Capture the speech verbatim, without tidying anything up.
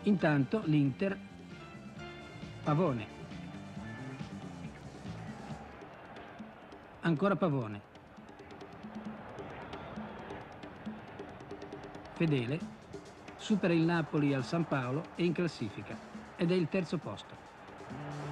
Intanto l'Inter, Pavone. Ancora Pavone. Fedele supera il Napoli al San Paolo e in classifica ed è il terzo posto.